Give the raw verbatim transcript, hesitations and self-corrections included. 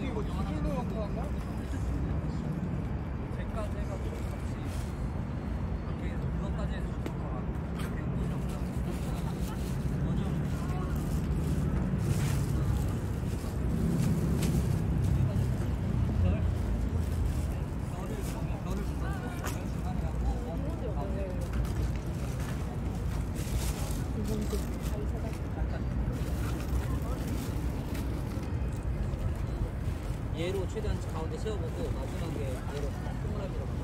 여기 뭐 주술로 영상인가? 쟤까지 해가지고 같이 이렇게 그것까지 해서 좋은 거 같고 백분 정도 뭐죠? 별? 별을 보면 별을 보면서 별 중간에 하고 가운데 얘로 최대한 가운데 세워보고 마지막에 얘로 동그라미로